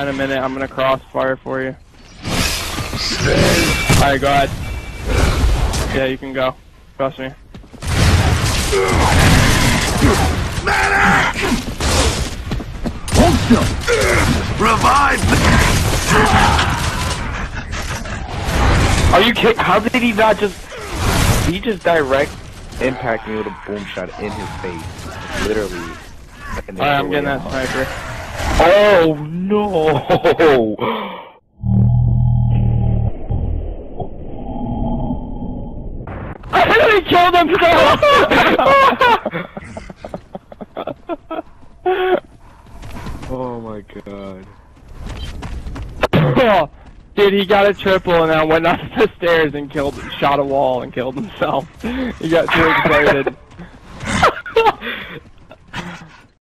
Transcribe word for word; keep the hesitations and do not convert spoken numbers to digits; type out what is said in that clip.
in a minute. I'm gonna crossfire for you. Alright, go ahead. Yeah, you can go. Trust me. Medic! Revive! Are you kidding? How did he not just... He just direct impact me with a boom shot in his face. Literally. Alright, I'm getting that sniper. Oh no! I literally killed him! Oh my god. Oh, dude, he got a triple and then went up the stairs and killed, shot a wall and killed himself. He got too excited.